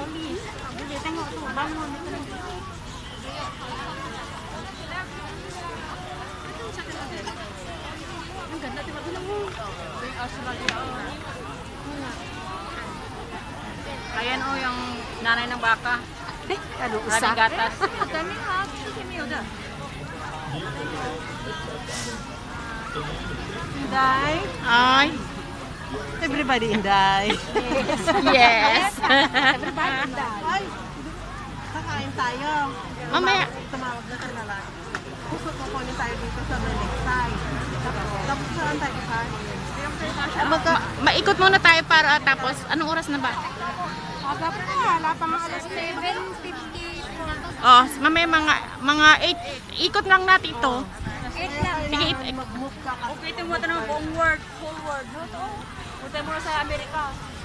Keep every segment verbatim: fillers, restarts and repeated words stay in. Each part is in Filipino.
Bili tengok tu bangun itu. Ang ganda diba ito mo? Ayan o yung nanay ng baka. Eh, ano Maraming gatas. Dami ha. Kimi udah. Inday. Ay. Everybody Inday. Yes. Everybody Inday. Ay, kakain tayo. Mamaya. Tumawag na ka na lang. Gusto ko kunin tayo dito sa the next side. Tapos saan tayo kain? Magka, maikot muna tayo para ah, tapos anong oras na ba? Aga pa, wala pa mga alas seven fifty-four. Oh, mamaya mga mga eight ikot lang natin ito. eight lang. Sige, eight. Mag-move ka kasi. Okay, ito mo ito ng buong word, whole word. No, ito. Punta mo sa Amerika.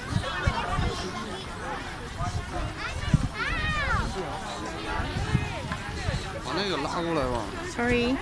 Sorry.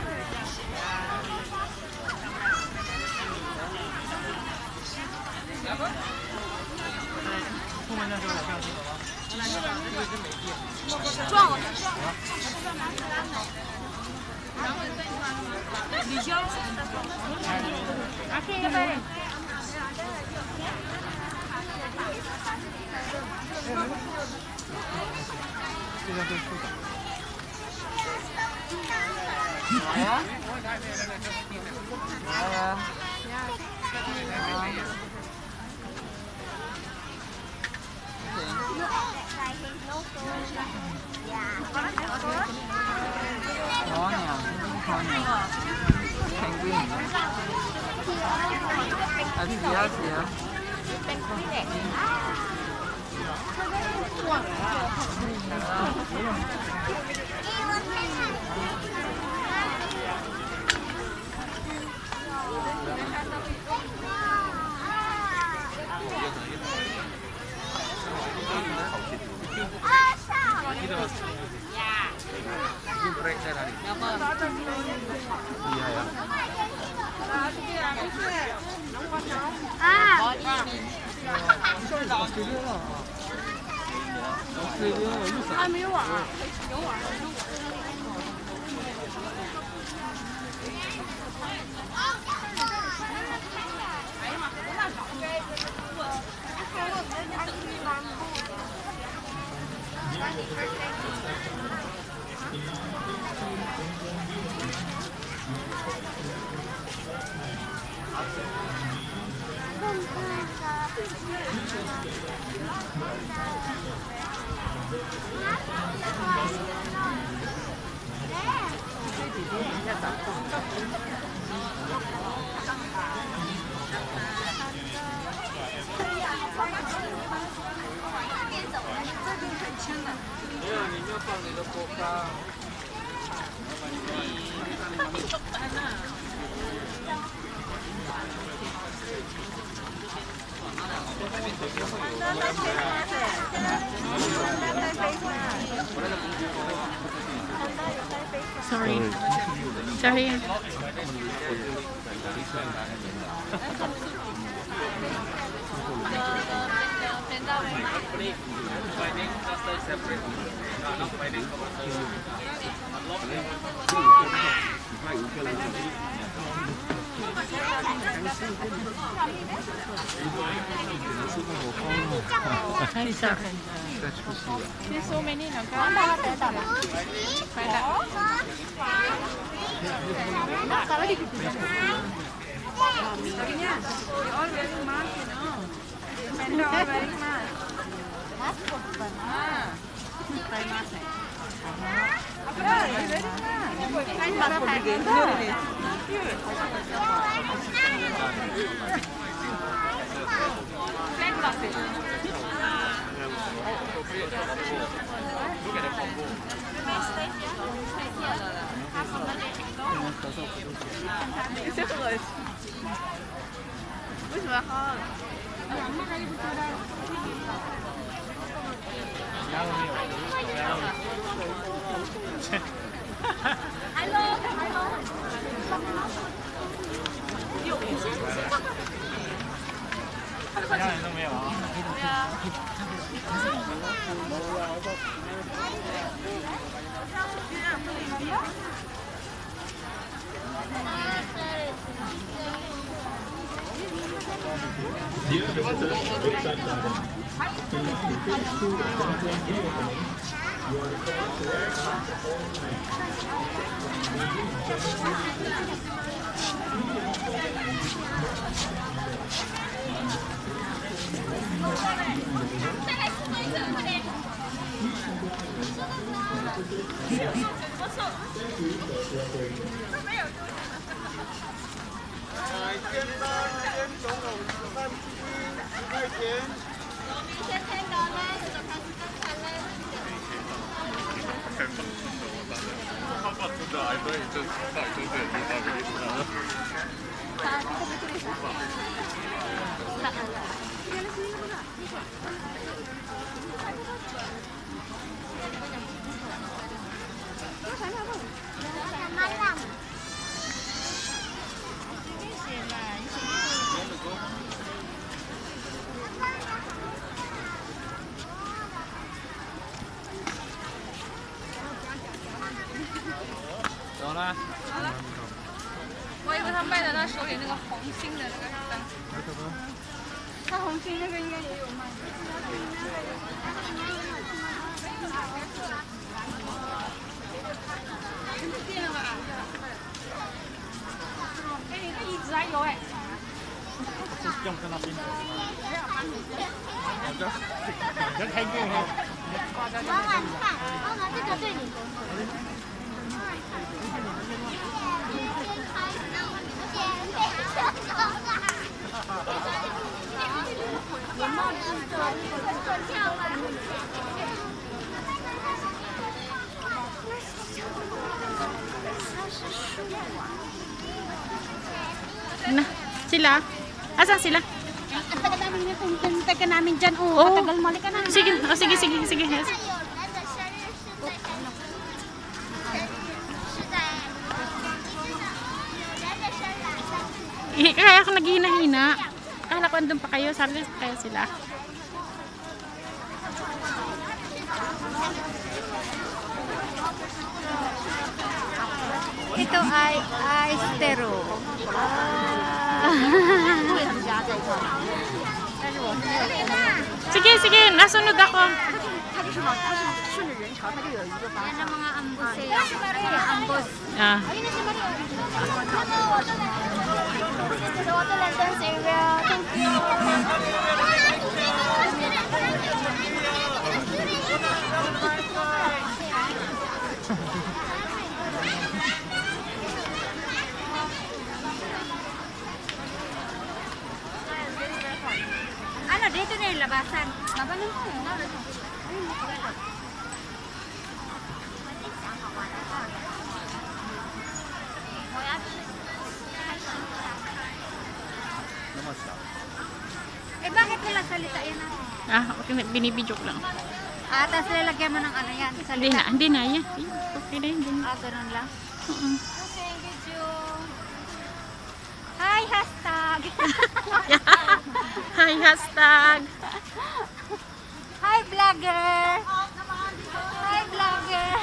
Sorry. Sorry. There's so many now. 走了。 我以为他卖的他手里那个红心的那个灯，他红心那个应该也有卖。变了吧？哎，你看椅子还有哎。 用在那边。好的，你开店哈。 妈妈，你看，妈妈，这个对你公公。有帽子的，很漂亮。它是树啊。 Na, sila? Asan sila? Ang tagal namin yung pumunta ka namin dyan. Oh, Oo. matagal mali ka namin. Sige, oh, sige, sige, sige. Yes. 是在有人的生日啊。 Eh, kaya ako naghihina-hina. Akala ko andun pa kayo. Sabi ko kaya sila. Ito ay Aistero. Sige, sige. Nasunod ako. 它就是往它是顺着人潮，它就有一个方向。mga ambos eh. Mga ambos. Ah. So, ito lang dance area. Thank you. Ano, dito na yung labasan. Labanan mo. Ayun, 那么小。 Eh, bakit nila salita yan natin? Ah, okay. Binibidyo ko lang. Ah, tapos lalagyan mo ng ano yan, Hindi salita. na, hindi na. Yan. Okay na yun. Ah, ganun lang. Oo. Thank you. Hi, hashtag. Hi, hashtag. Hi, vlogger. Hi, vlogger.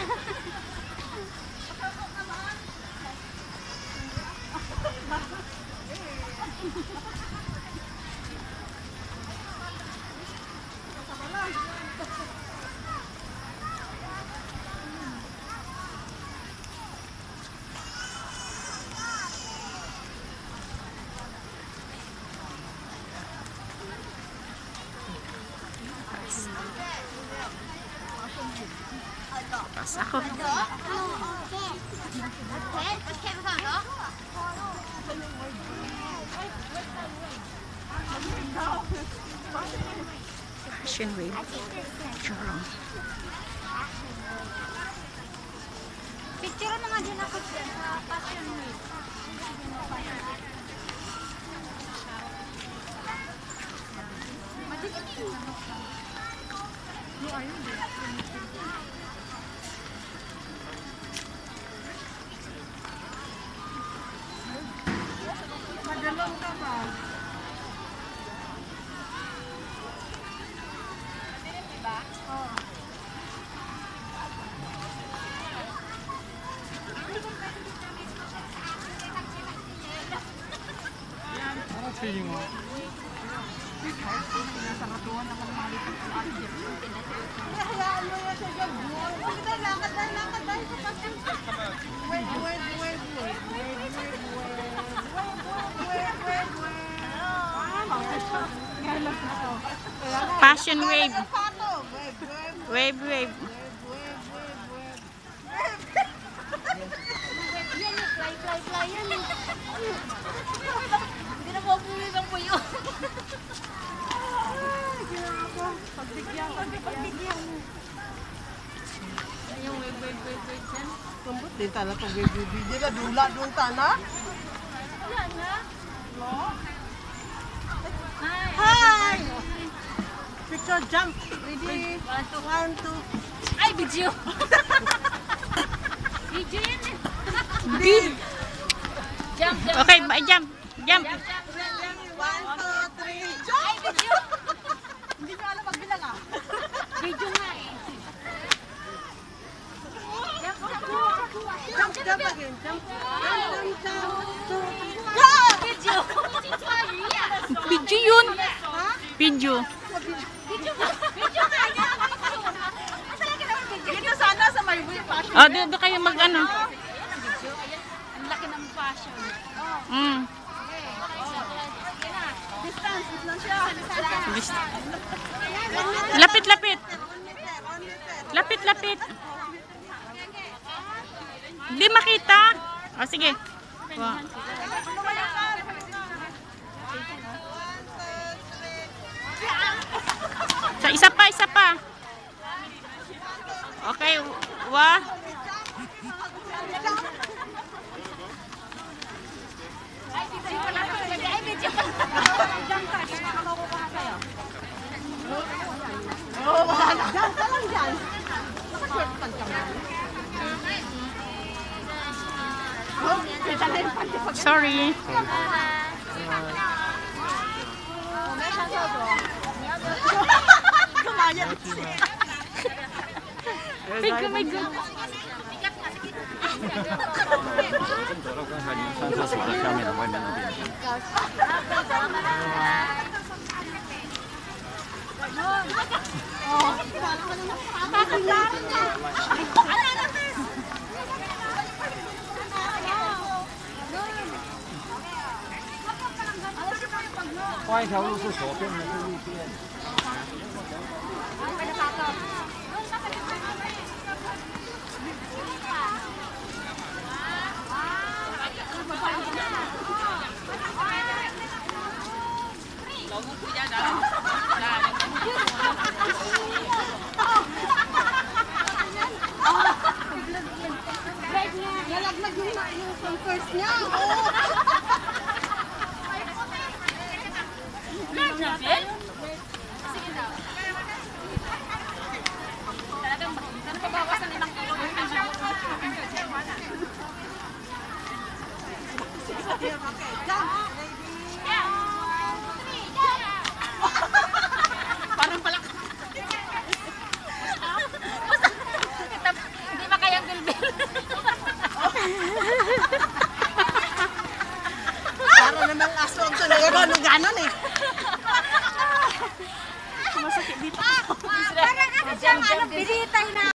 Pas ako. Fashion wave. Charong. Picture na nga din ako dyan sa Passion Week. Madalong ka ba? Oo. 틀린 거. Sinasaratuhan naman mali pag project. Hayaan mo yan siya dyan. Sige, lakad tayo, lakad tayo sa pasyon. Wait, wait, wait, wait. Wait, wait, wait. Wait, wait, wait, wait. Ah, mga siya. Galang na to. Passion wave. Wave, wave, wave. Wave, wave. Yan yung fly, fly, fly yan. Hindi na po bumibang po yun. Pagbigyan, pagbigyan. Yung wave, wave, wave, wave yan. Kambot din tala itong baby-baby na dula doon tana. Yan nga. Hi. Hi! Picture jump. Ready? One, two. One, two. Ay, video. Video yan eh. B. Jump, jump. Okay, ba- jump. Jump. Jump, jump, jump. One, two, three. Ay, Jump! video. Hindi nyo alam magbilang ah. Video nga eh. Jump, jump. Jump, jump again. Jump, jump, jump, jump. Video. Video yun. Video. Video nga. Video nga. Asan ka naman video? Dito sana sa may way fashion. Oh, doon doon kayo mag ano. Ang laki ng fashion. Mm. Distance, distance siya. Bis- Lapit, lapit. One meter, one meter. Lapit, lapit. Hindi makita. O, sige. Wow. Sa isa pa, isa pa. Okay, wa. Ay, video. Oh, wala na. Diyan ka lang dyan. Naka-short pants ka lang. Oh, kita na yung panty pag- Sorry. Kumayan. May go, may go. 走到刚才你们上厕所的下面的外面那边。 换一条路是左边还是右边？ Nalaglag yung na yung converse niya. Oh. Sige daw. Talagang nababawas ng ilang kilo. Okay, jump. Parang palak. Hindi makayang bilbil. Para namang aso ang talaga gano'n-gano'n eh.